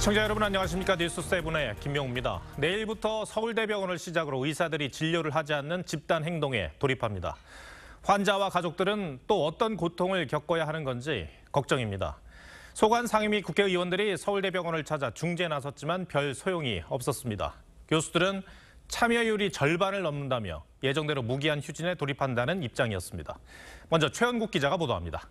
시청자 여러분 안녕하십니까. 뉴스7의 김명우입니다. 내일부터 서울대병원을 시작으로 의사들이 진료를 하지 않는 집단 행동에 돌입합니다. 환자와 가족들은 또 어떤 고통을 겪어야 하는 건지 걱정입니다. 소관 상임위 국회의원들이 서울대병원을 찾아 중재에 나섰지만 별 소용이 없었습니다. 교수들은 참여율이 절반을 넘는다며 예정대로 무기한 휴진에 돌입한다는 입장이었습니다. 먼저 최원국 기자가 보도합니다.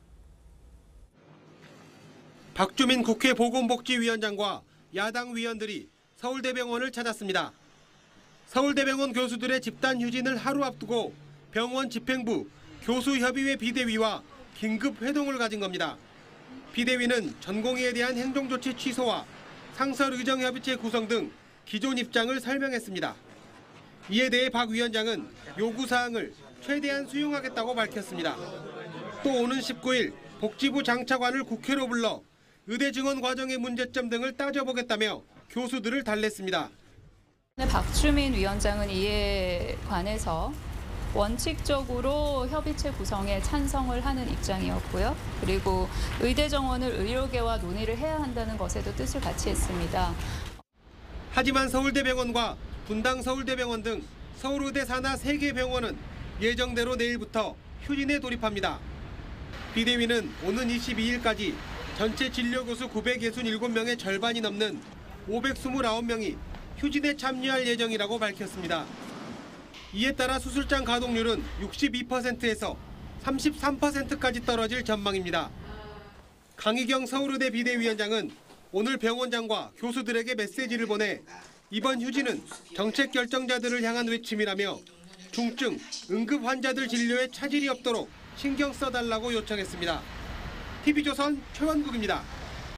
박주민 국회 보건복지위원장과 야당 위원들이 서울대병원을 찾았습니다. 서울대병원 교수들의 집단 휴진을 하루 앞두고 병원 집행부, 교수협의회 비대위와 긴급 회동을 가진 겁니다. 비대위는 전공의에 대한 행정조치 취소와 상설의정협의체 구성 등 기존 입장을 설명했습니다. 이에 대해 박 위원장은 요구사항을 최대한 수용하겠다고 밝혔습니다. 또 오는 19일 복지부 장차관을 국회로 불러 의대 증원 과정의 문제점 등을 따져보겠다며 교수들을 달랬습니다. 박주민 위원장은 이에 관해서 원칙적으로 협의체 구성에 찬성을 하는 입장이었고요. 그리고 의대 정원을 의료계와 논의를 해야 한다는 것에도 뜻을 같이 했습니다. 하지만 서울대병원과 분당 서울대병원 등 서울의대 산하 3개 병원은 예정대로 내일부터 휴진에 돌입합니다. 비대위는 오는 22일까지 전체 진료교수 967명의 절반이 넘는 529명이 휴진에 참여할 예정이라고 밝혔습니다. 이에 따라 수술장 가동률은 62%에서 33%까지 떨어질 전망입니다. 강희경 서울의대 비대위원장은 오늘 병원장과 교수들에게 메시지를 보내 이번 휴진은 정책 결정자들을 향한 외침이라며 중증, 응급 환자들 진료에 차질이 없도록 신경 써달라고 요청했습니다. TV조선 최원국입니다.